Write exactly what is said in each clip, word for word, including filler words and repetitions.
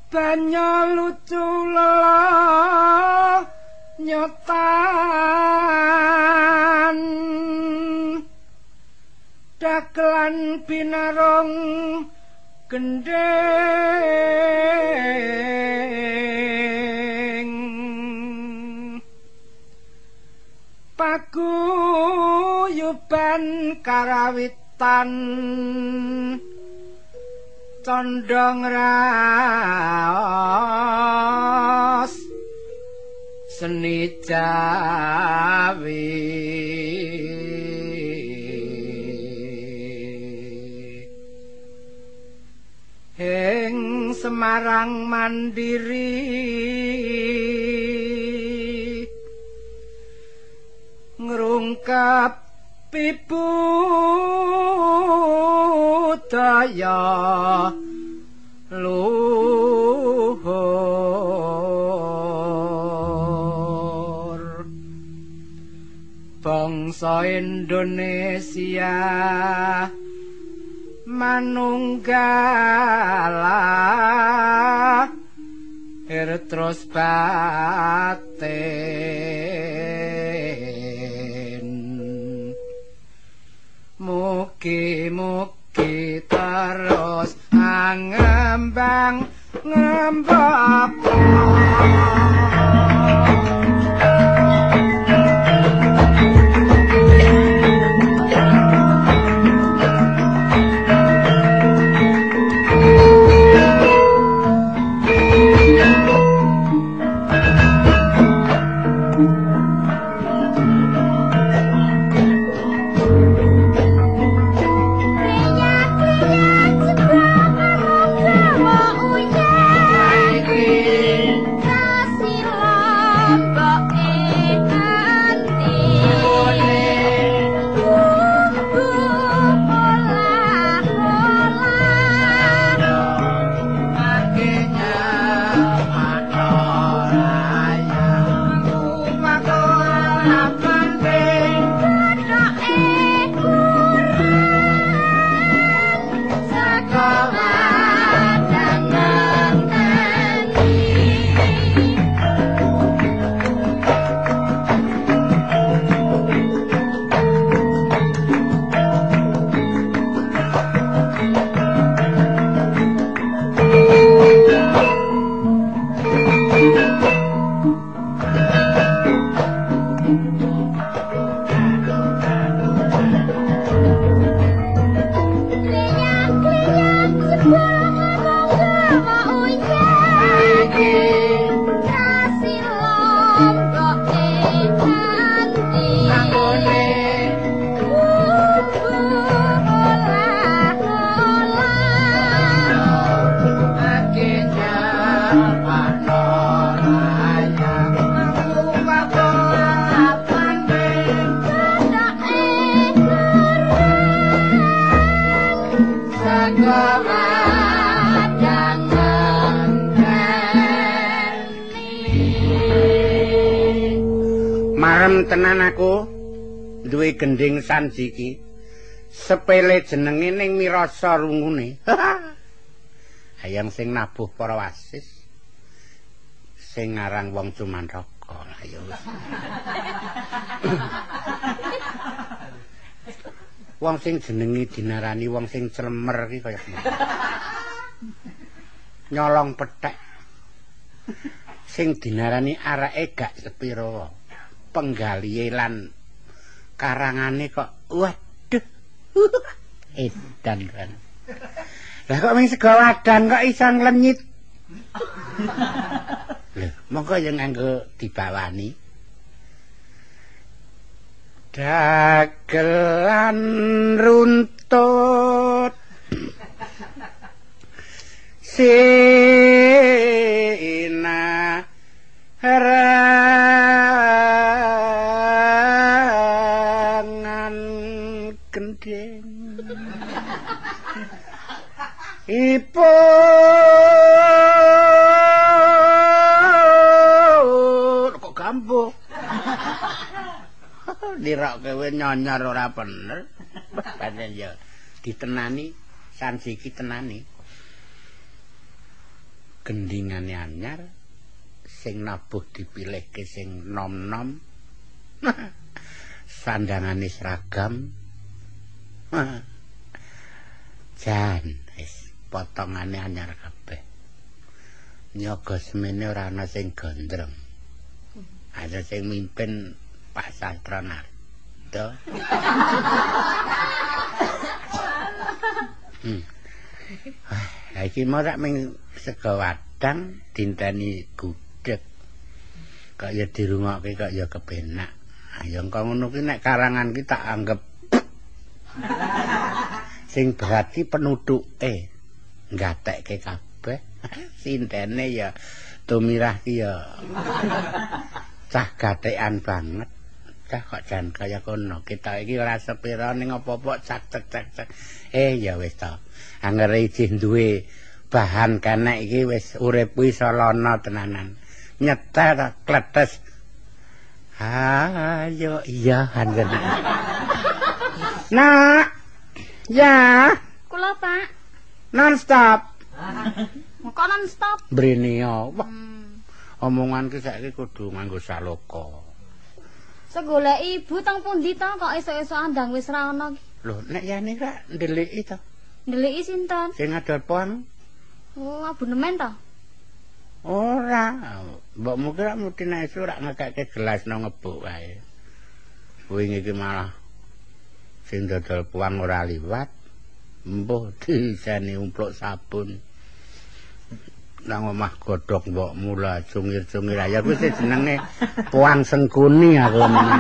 banyo lucu lelo nyotan dagelan binarong gendeng paguyuban karawitan condong raos seni Jawi ing Semarang mandiri ngrungkep budaya luhur bangsa Indonesia manunggalah terus batin mugi-mugi terus ngembang ngembang tenan aku duwe gending sanjiki sepele jenenge ning mirasa rungune hayang sing nabuh para wasis sing ngarang wong Cumandaka ayo wong sing jenenge dinarani wong sing clemer iki kaya nyolong pethek sing dinarani areke gak sepiro penggalihe lan karangane kok waduh edan kan lah kok ming sega wadan kok iso nglenyit lho monggo ya nganggo dibawani dagelan runtut sina ipun kok gampuk dirok kowe nyonyor ora bener pancen ya ditenani sanjiki tenani gendingane anyar sing nabuh dipilihke sing nom-nom. Sandangane seragam. Jan wis potongane anyar kabeh. Nyaga semene ora ana sing gondrong. Ada sing mimpin Pak Sastranarda. Hmm. Lah iki mau rak ming sego wadang dinteni gudeg. Kok ya dirungokke kok ya kepenak. Ya engko ngono ki nek karangan ki tak anggap sing berarti penutuke nggatekke kabeh. Sintene ya tumirah ki ya cah gatekan banget. Cah kok jan kaya kono. Kita iki ora sepira ning apa-apa cak cek cek cek. Eh ya wis to. Angger iki duwe bahan kenek iki wis urip iso lono tenanan. Nyetel kletes. Ayo iya angger. Nak. Ya. Kula, Pak. Non stop. Kok non stop? Brenio. Wah. Hmm. Omongan ki saiki kudu nganggo saloka. Segoleki ibu teng pundi to kok esuk-esuk andang wis ra ono. Lho, nek yane ra ndeliki to. Ndeliki sinten? Sing adol poang. Oh, abonemen to? Ora. Mbokmu ki ra mesti nek esuk ra ngekeke gelas nang ngebuk wae. Wingi iki malah sing dodol poang ora liwat. Mbuh diseni umpluk sabun. Nang omah godhog mbokmu lah cungir-cungir ya kuwi jenenge poang sengkuni aku meneng.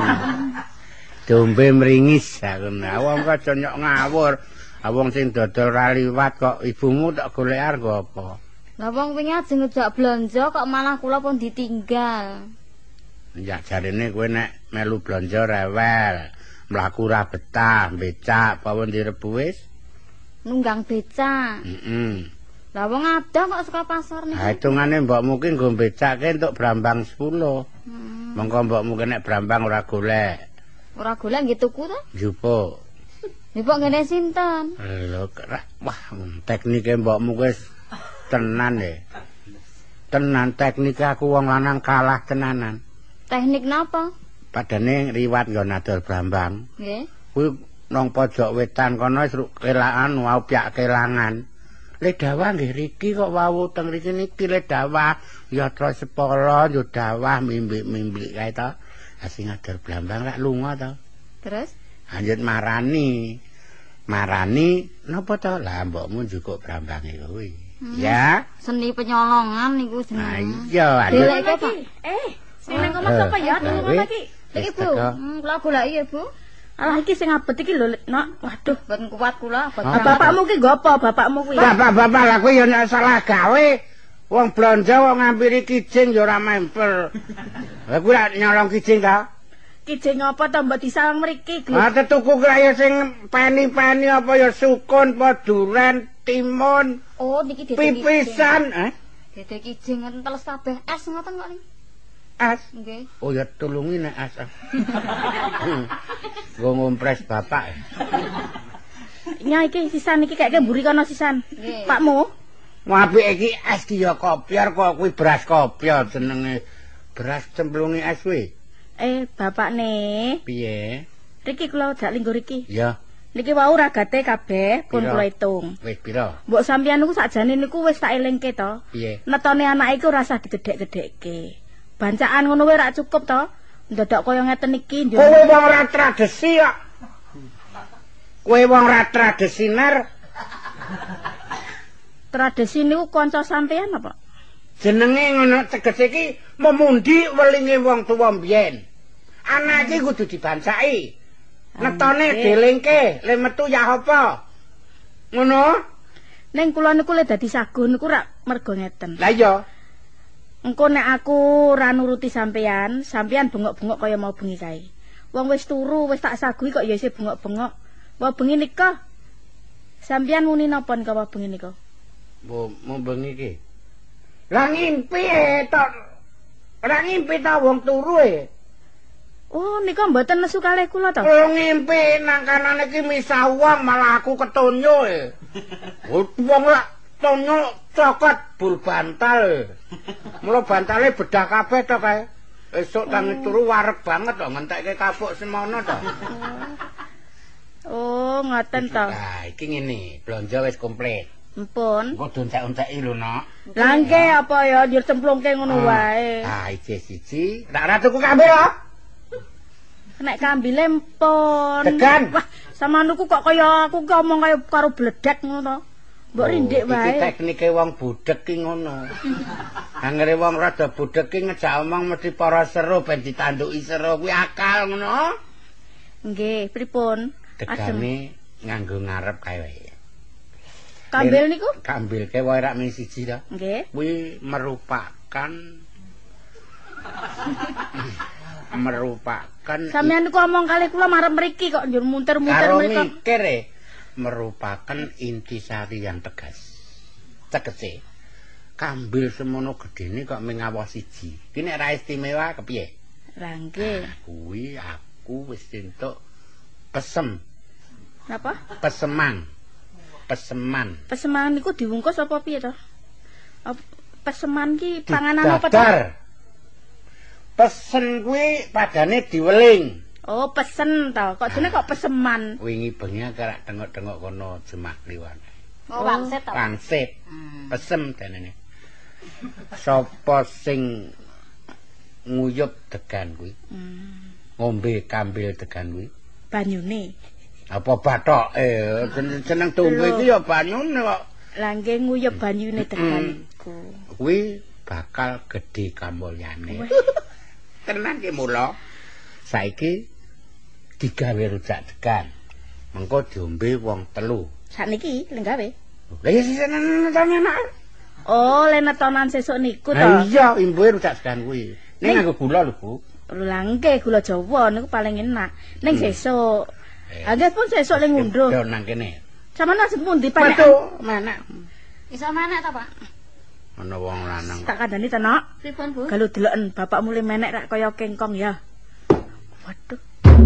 Dombe mringis aku. Wong kok aja nyok ngawur. Wong sing dodol ra liwat kok ibumu tak golek arep apa? Lah wong wingi ajeng ngejak blanja kok malah kula pun ditinggal. Ya jarene kowe nek melu blanja rewel, mlaku ra betah, becak apa direbu wis? Nunggang becak. Heeh. Lah wong adah kok saka pasar niku. Ha hitungane mbokmu ki nggo becake entuk brambang sepuluh. Hmm. Mengko mbokmu nek brambang ora golek. Ora golek nggih tuku to? Njupuk. Njupuk ngene sinten? Lho, wah teknike mbokmu wis tenan e. Tenan teknike aku wong lanang kalah tenanan. Teknik napa? Padane riwat nggo nadol brambang. Nggih. Kuwi nang pojok wetan kono wis kelaan wau piak kelangan. Ledawah nggih riki kok wau teng riki niki ledawah yatra sepala yo dawah mimbik-mimbik kae to. Ha sing adol brambang lak lunga to. Terus lanjut marani. Marani napa to? Lah mbokmu njukuk brambange kuwi. Hmm. Ya. Seni penyolongan niku jenenge. Nah iya, Deleke Pak. Eh, sing nang omah sapa ya? Nang omah iki. Iki Bu. Hmm, kula goleki ya, Bu. Alah iki sing abet iki lho, Nok. Waduh, ben kuat kula. Ah, bapakmu ki nggo apa? Bapakmu kuwi. Bapak-bapak lah kuwi ya nek salah gawe. Wong blanja wong ngampiri kijing ya ora memper. Lah kuwi lak nyolong kijing ta? Kijing apa to mbok disawang mriki, Glu? Ah tuku kaya sing peni-peni apa ya sukun, apa duren, timun. Oh, niki dede pipisan, eh? Dede kijing ngeten teles kabeh es ngoten kok niki. Es? Nggih. Oh ya tulungi nek es. Nggo ngompres bapak. Nya iki sisan iki kayake mburi kono sisan. Pakmu. Apik iki es ki ya kopior kok kuwi beras kopior jenenge. Beras cemplungi es kuwi. Eh, bapakne. Piye? Riki kula jak linggo riki. Ya. Niki wau ragate kabeh pun kula hitung. Wis pira? Mbok sampeyan niku sakjane niku wis tak elingke to. Piye? Netone anak iku ora usah digedhek-gedhekke. Bancaan ngono wae ra cukup to. Ndodok kaya ngeten iki. Kowe wong ora tradisi kok. Kowe wong ora tradisioner. Tradisi niku kanca sampeyan apa? Jenenge ngono tegese iki memundi welinge wong tuwa mbiyen. Anak iki kudu dibancaki. Netone delingke, le metu ya apa? Ngono? Ning kula niku le dadi sagu niku rak mergo ngeten. Lah iya. Engko nek aku ora nuruti sampeyan, sampeyan bengok-bengok kaya mau bengi kae. Wong wis turu, wis tak sagui kok ya isih bengok-bengok. Wah bengi nika. Sampeyan muni napa nika wah bengi nika? Mbok mau bengi iki. Lah ngimpi to. Ora ngimpi ta wong turu e. Oh, nika mboten nesu kalih kula to. Oh ngimpi nang kanane iki misah wong malah aku ketonyo e. Wong lak tonyo cokot bul bantal. Mula bantale bedah kabeh to kae. Esuk tangi turu wareg banget kok ngentekke kapuk semono to. Oh, ngoten to. Nah, iki ngene, blonjo wis komplit. Ampun. Engko dontek-onteki lho, Nok. Lah nggih apa ya njur cemplungke ngono wae. Ah, iki siji. Nek ora tuku kambil kok. Nek kambile empon. Degan. Wah, sampeanku kok kaya aku ngomong kaya karo bledek ngono to. Mbok rindhik wae. Iki teknike wong budhek ki ngono. Angere wong rada budhek ki ngejak omong mesti para seru ben ditanduki seru kuwi akal ngono. Nggih, pripun? Degane nganggo ngarep kae wae. Kambil niku? Kambilke wae rak mung siji to. Nggih. Kuwi merupakan merupakan Sampeyan niku omong kali kula marep mriki kok njur munter-munter karo mriki. mikir e, merupakan intisari yang tegas. Tegese kambil semono gedene kok mung awas siji. Ki nek ra istimewa kepiye? Lah nggih. Nah, kuwi aku wis entuk pesem. Napa? Pesemang. Peseman. Peseman niku diwungkus apa piye to? Peseman ki panganan apa to? Dadar. Pesen kuwi padane diweling. Oh, pesen to. Kok jenenge kok peseman? Wingi bengi karek tengok-tengok kono jemak liwan. Oh, wangsit to. Wangsit. Pesem denene. Sapa sing nguyup degan kuwi? Hmm. Ngombe kambil degan kuwi? Banyune. Apa bathoke? Jeneng tombe iki ya banyune kok. Lah nggih nguyup banyune degan iku. Kuwi bakal gedhe kamulyane. Tenan ki mula saiki digawe rujak degan. Mengko diombe wong telu. Sakniki lho gawe. Lah ya sisen enak. Oh, lenetonan sesuk niku to. Lah iya, imbuhe rujak degan kuwi. Ning nganggo gula lho, Bu. Lah nggih gula Jawa niku paling enak. Ning sesuk. Agak pun sesuk ning ngunduh. Yo nang kene. Sampeyan asem pundi panek? Metu, menek. Iso menek to, Pak? Ana wong lanang. Tak kandhani to, Nok. Pripun, Bu? Galu deloken bapak mulai menek rak kaya kengkong ya. Waduh.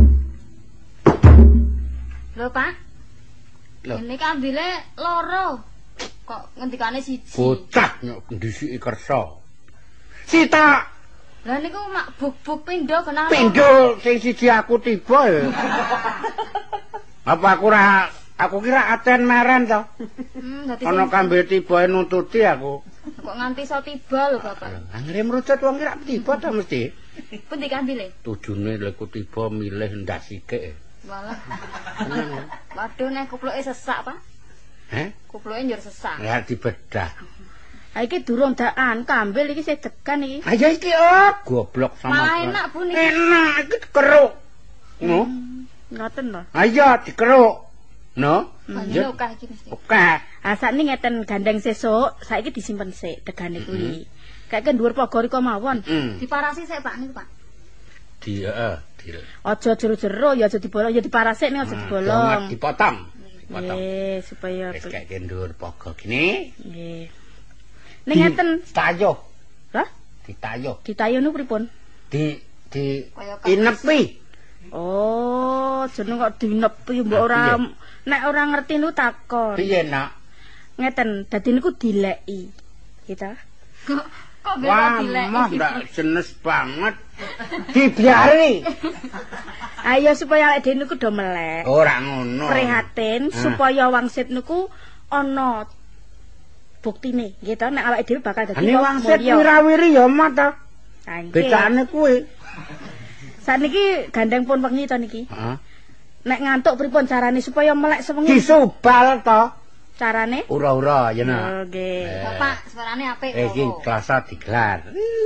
Lho, Pak. Lho. Ini kambile loro. Kok ngendikane siji? Bocah nyok ndisiki kersa. Sita, Lah niku mak buk-buk pindho kenapa? pindho sing siji aku tiba ya. Apa aku ra aku kira aten meren to. Hmm, dadi Ana kambil tibae nuntuti aku. kok nganti iso tiba lho, Bapak. Angger merucut wong kira tiba to mesti. Pundi kambile? Tujune lek tiba milih ndas sikik. Walah. Waduh nek kupluke sesak, Pak. Heh? Kupluke njur sesak. Ya dibedah. Ha iki durung dakan, kambil iki sing degan iki. Ah ya iki oh, goblok sama. Malah enak, Bu niki. Enak iki dikeruk. No. Ngoten to. Ah iya dikeruk. No. Banjur akeh iki mesti. Oke. Ah sakniki ngeten gandeng sesuk, saiki disimpen sik tegane kuwi. Kayak dhuwur pogor iko mawon. Hmm. Diparasi sik, Pak niku, Pak. Di heeh, di. Aja jero-jero ya aja dibolong, ya diparasik nih aja dibolong. Dipotong. Dipotong. Nggih, supaya Wis kaya dhuwur pogo gini. nggih. Ning ngeten, Tayuh. lah, Ditayuh. ditayun niku pripun? Di di Kaya inepi. Oh, jeneng kok dinepi mbok ora nek ora ngerti niku takon. Piye, Nak? Ngeten, dadi niku dileki. Gitu. Kok kok Wah, bela dilek. mah ndak jenes banget. Dibiari. Ayo supaya awake dhewe niku do melek. Ora ngono. Prihatin supaya wangsit niku ana buktine, gitu. Nek awake dhewe bakal dadi Ane wong wangsit mulya. wirawiri ya mah ta. Ah, nggih. Becane kuwi. Saniki gandeng pun wengi to niki. Heeh. Nek ngantuk pripun carane supaya melek sewengi? Disubal to. Carane? Ura-ura ya nak. Oh, nggih. Bapak, suarane apik Eh iki kok. klasa digelar.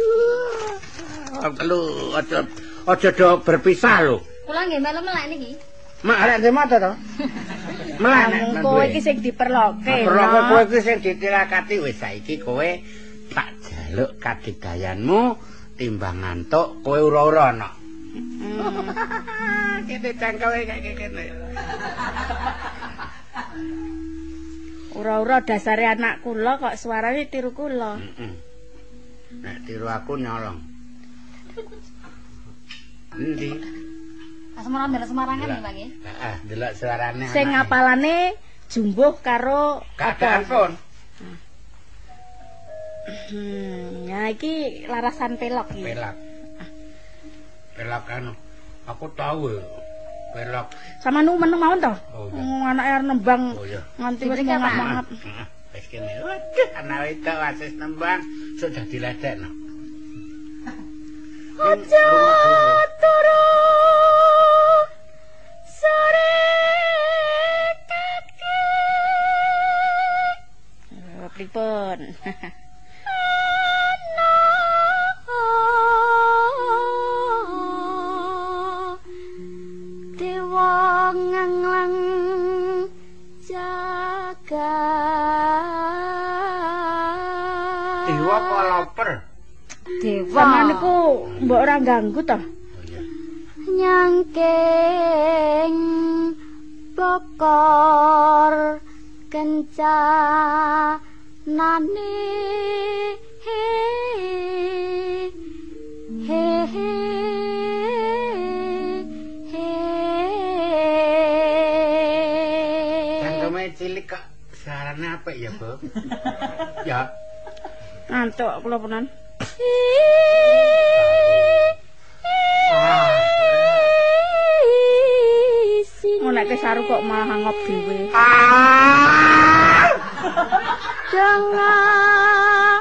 Lu aja aja do berpisah lho. Kula nggih melu melek niki. Mak arek ndek mata to. Melah nek Mung kowe iki sing diperloke. Perlu no. kowe iki sing ditirakati wis saiki kowe tak jaluk kadidayanmu timbang ngantuk kowe ura-ura ana. Kene cangkewe kaya kene. Ura-ura dasare anak kula kok suarane tiru kula. Heeh. Nek tiru aku nyolong. Endi? Asmara ndara Semarangan nggih, Pak nggih. Heeh, delok suarane. Sing ngapalane jumbuh karo keadaan pun. Hmm, ya iki larasan pelok iki. Pelak. Pelak kan aku tahu ya. Pelak. Sama nu meneng mawon to? Oh, iya. Oh, anake arep nembang. Oh iya. Nganti wis mangap-mangap. Heeh. Wis kene. Waduh, anak wedok wasis nembang sudah diledekno. Aja turu sore kaki. Eh, pripun? Dewa nganglang jaga. Dewa apa loper? Dewa. Sampeyan niku mbok ora ganggu to? Oh iya. Nyangking bokor kencanane he he he Cangkeme cilik kok sarane apik ya, Bu? Ya. ngantuk kula punan. Oh, nek kesaru kok malah ngop dhewe. Jangan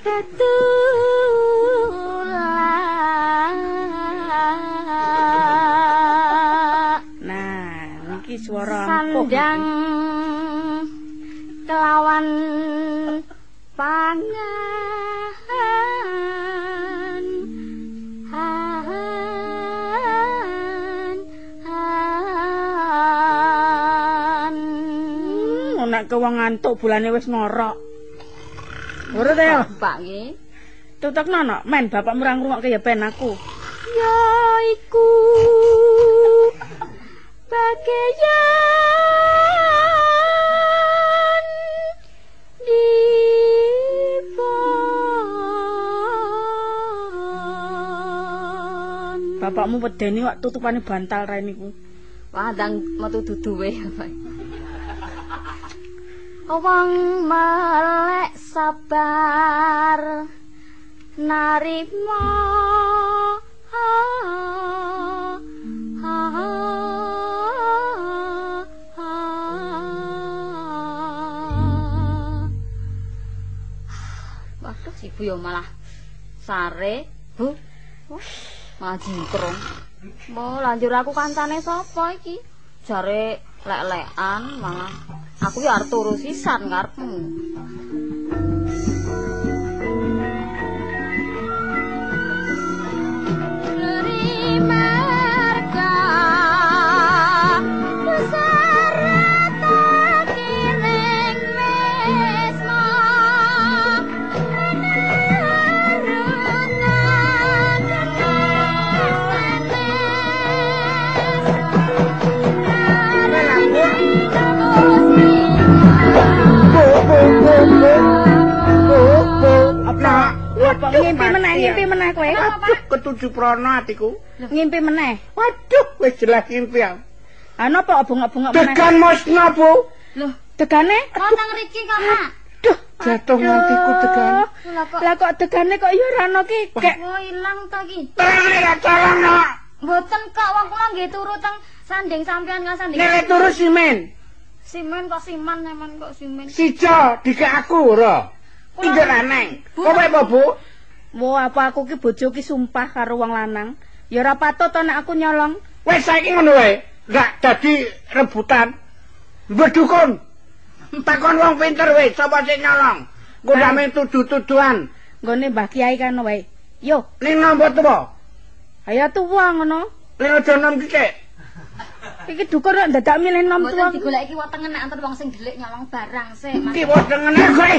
ketulak. Nah, iki swara Sandang kelawan pangan. nek wong ngantuk bulane wis ngorok. Urut ya. Pak nggih. Tutukno no, men bapakmu ora ngrungokke ya ben aku. Ya iku bagian dipon. Bapakmu wedeni kok tutupane bantal rae niku. Wah, ndang metu duduwe. Wong melek sabar narima waduh si Bu yo malah sare Bu malah jingkrung mau lanjur aku kancane sapa iki jare lek-lekan malah aku ya arep turu sisan karepmu. Ngimpi meneh, ngimpi meneh kowe. Waduh, ketujuh prana atiku. Ngimpi meneh. Waduh, wis jelas ngimpi aku. Ha napa bengok-bengok meneh? Degan mosna, Bu. Loh, degane? Wonten mriki, Kakak. Duh, jatuh ngantiku degan. Lah kok degane kok ya ora ono ki kek. Oh, ilang ta ki. Terang ya carana. Mboten kok wong kula nggih turu teng sanding sampean kan sanding. Nek turu simen. Simen kok siman sampean kok simen. Sijo dikek aku ora. Injek lanang. Kowe apa, Bu? Wo apa aku ki bojo ki sumpah karo wong lanang. Ya ora patut to nek aku nyolong. Wes saiki ngono wae. Enggak dadi rebutan. Mbedukun. Takon wong pinter wis sapa sing nyolong. Engko ndame tudu-tuduhan. Nggone Mbah Kiai kan wae. Yo, Ning nompo tuwa. ayo tuwa ngono. Ning aja nom dikek. Iki dukur nek dadak milih nom tuwa. Mboten digoleki wetenge nek antar wong sing delik nyolong barang sik. Iki wetengene kowe.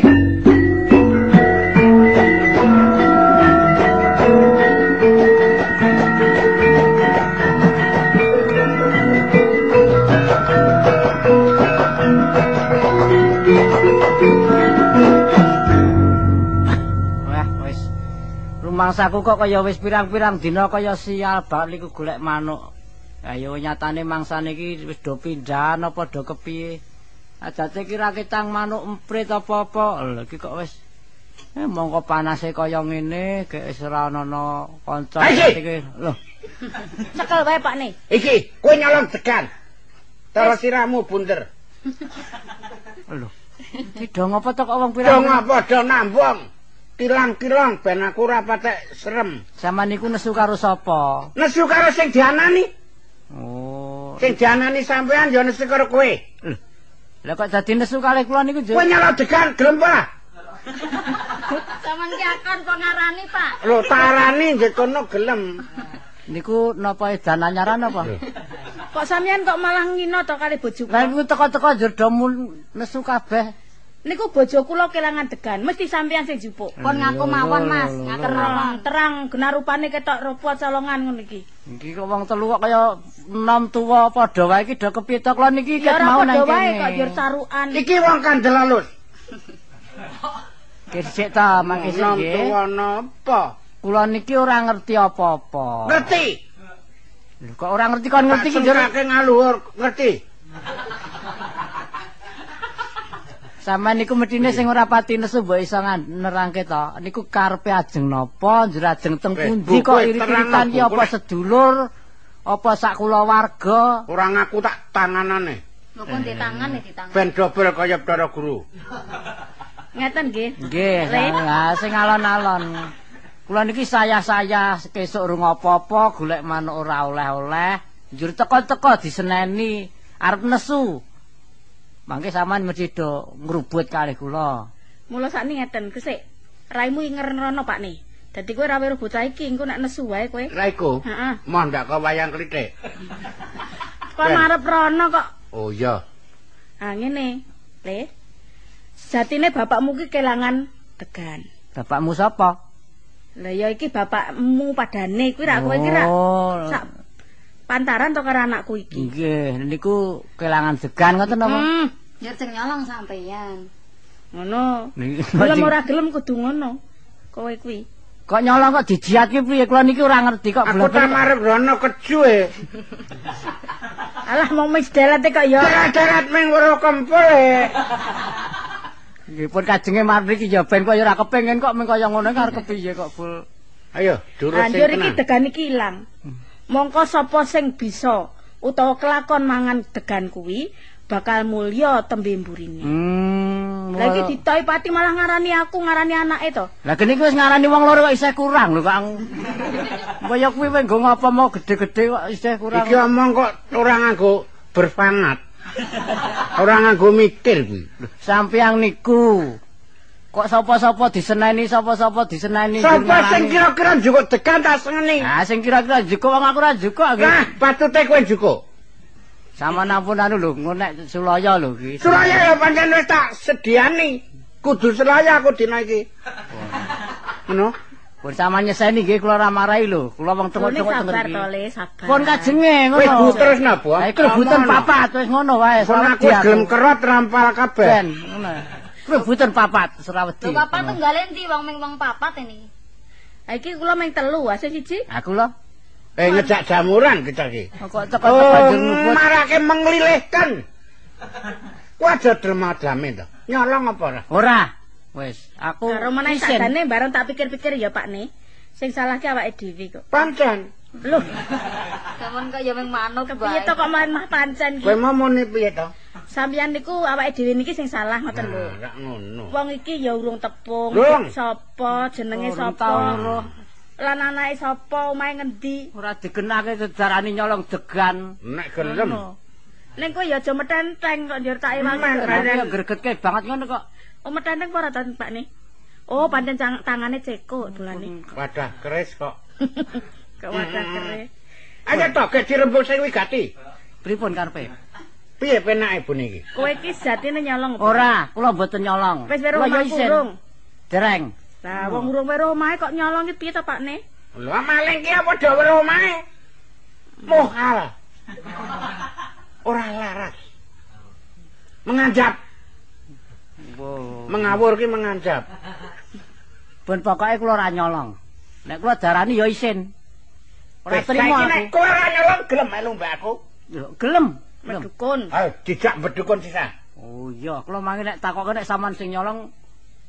Mangsaku kok kaya wis pirang-pirang dina kaya sial bak niku golek manuk. Ayo nyatane mangsane iki wis do pindahan apa do kepiye. Ajate kira kitang manuk emprit apa-apa. Lha iki kok wis Eh mongko panase kaya ngene gek wis ora ana kanca Iki. iki. Lho, Cekel wae Pak Ne. Iki, kowe nyolong degan. Cara siramu bunder. lho. Iki dong apa to kok wong Dong pirang? apa do nambung. Kilang-kilang ben aku ora patek serem. Sampeyan niku nesu karo sapa? Nesu karo sing dianani. Oh. Sing dianani sampean ya nesu karo kowe. Lah kok dadi nesu kalih kula niku Kowe nyolong degan gelem apa? Saman ki akon kok ngarani, Pak. Lho tarani nggih kono gelem. Niku napa edan anyaran apa? Kok sampean kok malah ngino to kali bojo Lah kula? niku teko-teko jerdomu nesu kabeh. Niku bojo kula kelangan degan, mesti sampean sing jupuk. Kon ngaku mawon, Mas. Ngaku mawon. Terang, terang genarupane ketok rupa colongan ngono iki. Iki kok wong telu kok kaya enom tuwa padha wae iki do kepiye to kula niki Ya ket ora mau padha nang wae kene. kok jur sarukan. Iki wong kandel alus. Kisik ta mangke sik Nom nggih. tuwa napa? Kula niki ora ngerti apa-apa. Ngerti. Lho kok ora ngerti kon ngerti Tak ki jur. sengkake ngaluhur, ngerti. Sampeyan niku medine sing ora pati nesu mbok iso nerangke to. Niku karepe ajeng napa, njur ajeng teng Eh, pundi Bu, kok kowe irit-iritan terangno, ki Bu, apa kowe. sedulur, apa sak kula warga. Ora ngaku tak tanganane. Lho kon di tangan nih di tangan. Ben dobel kaya Bathara Guru. Ngeten nggih. Nggih, Le? lah sing alon-alon. Kula niki saya-saya kesuk urung apa-apa golek manuk ora oleh-oleh, njur teko-teko diseneni arep nesu. Mangke sampean mesti do ngrubut kalih kula. Mula sakniki ngeten, kesik. Raimu ngerono Pak Ne. Dadi kowe ra weruh bocah iki, engko nek nesu wae kowe. Raiku. Heeh. Moh ndak kok wayang klithik. Kon Ben. arep rono kok. Oh iya. Ah ngene, Le. Sejatine bapakmu ki kelangan degan. Bapakmu sapa? Lah ya iki bapakmu padane kuwi ra kowe iki ra Oh. sak pantaran to karo anakku iki. Nggih, niku kelangan degan ngoten napa? Hmm, Ya sing nyolong sampeyan. ngono. Niki Gelem ora gelem kudu ngono. Kowe kuwi. kok nyolong kok dijiat ki piye? Kula niki ora ngerti kok Aku tak blebet. marep rono keju e. Alah mau mix delete kok ya. Darat ming weruh kempul e. Nggih pun kajenge mriki ya ben kok ya ora kepengin kok meng kaya ngono arep kepiye kok Bul. Ayo, durus sing Anjur iki tenan. degan iki ilang. Mongko sapa sing bisa utawa kelakon mangan degan kuwi bakal mulya tembe mburine. Hmm. Lah iki ditoi pati malah ngarani aku ngarani anake to. Lah kene iki wis ngarani wong loro kok isih kurang lho Kang. Kaya kuwi wis nggo ngapa mau gede-gede kok isih kurang. Iki omong kok ora nganggo berfangat. Ora nganggo mikir kuwi. Sampeyan niku kok sapa-sapa diseneni sapa-sapa diseneni. Sapa sing kira-kira njukuk degan tak sengeni? Ah sing kira-kira jukuk wong aku ora jukuk nggih. Nah, patute kowe njukuk. Sama ampun anu lho ngonek Sulaya lho iki. Suraya ya pancen wis tak sediani. Kudu Suraya aku dina iki. Ngono. Pun sama nyeseni nggih kula ora marahi lho. Kula wong Tunggu tengok-tengok sabar iki. to Le, sabar. Pun kajenge Wis ngono. bu terus napa? Ha iku rebutan papat wis ngono wae. Pun aku gelem kerot rampal kabeh. Ben ngono. Rebutan papat Surawedi. Lho papat tenggale endi wong ming wong papat ini. Ha iki kula meng telu, ha sing siji. Aku lho. Eh ngejak jamuran kita iki. Kok teko-teko Oh, njur nubut. marake menglilihkan. Ku aja dermadame to. Nyolong apa ora? Ora. Wis, aku Karo meneh isin. sakjane bareng tak pikir-pikir ya Pak Ne. Sing salah ki awake dhewe kok. Pancen. Lho, Sampun kaya ming manuk kepiye to kok malah mah pancen Kowe ki. mau muni piye to? Sampeyan niku awake dhewe niki sing salah ngoten lho. Nah, rak ngono. Wong iki ya urung tepung, Urung. sapa, jenenge Urung sapa, tau weruh. lan anake sapa, omahe ngendi. Ora dikenake sejarani nyolong degan. Nek gelem. Ning kowe ya aja metenteng kok njur tak ewangi. Men, Tapi ya gregetke banget ngono kok. Oh metenteng apa ora to Pak Ne? Oh pancen cang- tangane cekuk dolane. Wadah keris kok. Kok wadah kere. Ayo to gek dirembuk sing wigati. Pripun karepe? Piye penake bune iki? Kowe iki jatine nyolong. apa? Ora, kula mboten nyolong. Wis weruh Kula ya omahku isin. urung. Dereng. Lah wong urung weruh omahe kok nyolong iki piye to Pak Ne? Lha maling ki apa do weruh omahe? Mohal. Ora laras. Menganjap, Wow. mengawur ki menganjap. Pun pokoke kula ora nyolong. Nek kula darani ya isin. Ora Wis, trimo saiki aku. nek kowe ora nyolong gelem melu mbak aku. Lho, gelem. Gelem. Medukun. Ayo dijak bedukun sisa. Oh iya, kula mangi nek takoke nek sampean sing nyolong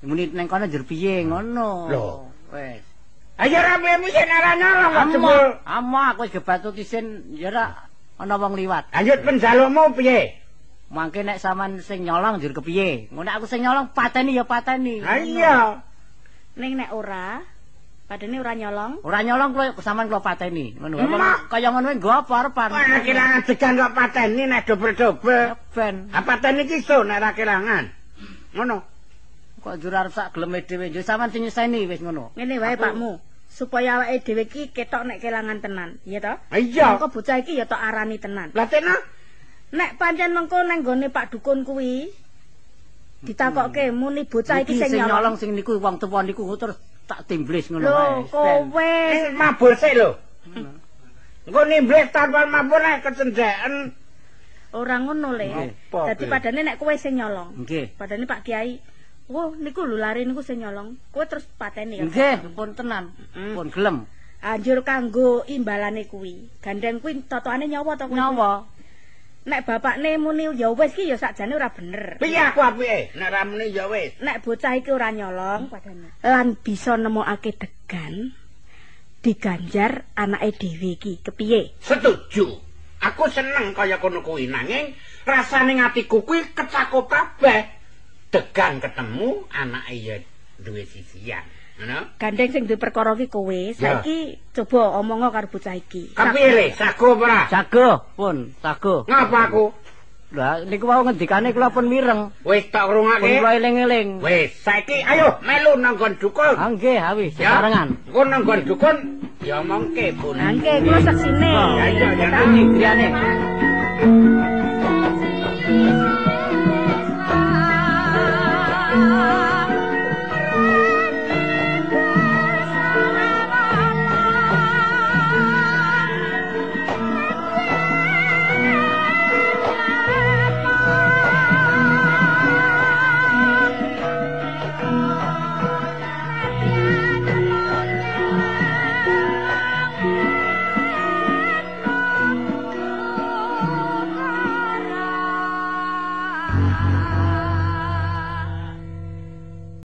Muni ning kono njur piye ngono. Lho. Wis. Ayo ra piye ora nyolong kok Amo, jebul. amo aku wis gebatut isin ya ra ana wong liwat. Lanjut penjalukmu piye? Mangke nek sampean sing nyolong njur kepiye? Ngono aku sing nyolong pateni ya pateni. Ha iya. Ning nek ora, padane ora nyolong. Ora nyolong kula sampean kula pateni. Ngono wae. Emak. Kaya ngono wae nggo apa arepan. Wah, kelangan degan kok pateni nek dobel-dobel. Ya ben. Ha pateni ki iso nek ra kelangan. Ngono. Kok njur arep sak geleme dhewe. Yo sampean sing nyeseni wis ngono. Ngene wae Aku- Pakmu, supaya awake dhewe iki ketok nek kelangan tenan, iya toh? Ha iya. Mengko bocah iki ya tok arani tenan. Lah tena Nek pancen mengko nang gone Pak Dukun kuwi ditakokke muni bocah iki Iki sing sing nyolong. nyolong sing niku wong tuwa niku terus tak timblis ngono Lho, wae. Ben. kowe eh mabur sik lho. Engko nimblis tanpa mabur nek kecendeken. ora ngono le. Apa, Dadi Ki? padane nek kowe sing nyolong. Nggih. Padane Pak Kiai, "Wah, niku lho lari niku sing nyolong." Kowe terus pateni ya. Nggih, pun tenan. Hmm. Pun gelem. Anjur kanggo imbalane kuwi. Gandeng kuwi totokane nyawa to kowe? Nyawa. Nek bapakne muni ya wis ki ya sakjane ora bener. Piye aku apike? Nek ra muni ya wis. Nek bocah iki ora nyolong padane lan bisa nemokake degan diganjar anake dhewe iki. Kepiye? Setuju. Aku seneng kaya kono kuwi nanging rasane atiku kuwi kecakup kabeh. Degan ketemu anake ya duwe sisian. Ngono? Gandeng sing duwe perkara ki kowe. Saiki coba omongo karo bocah iki. Kepiye le? Sago apa ora? Sago, pun, sago. Ngapa aku? Lah niku wau ngendikane kula pun mireng. Wis tak Pun rungake. kula eling-eling. Wis, saiki ayo melu nang nggon dukun. Ah nggih, ha wis Ya. sesarengan. Engko nang nggon dukun ya omongke pun. Nangke kula saksine. Ya, ya, ya. Ini griyane.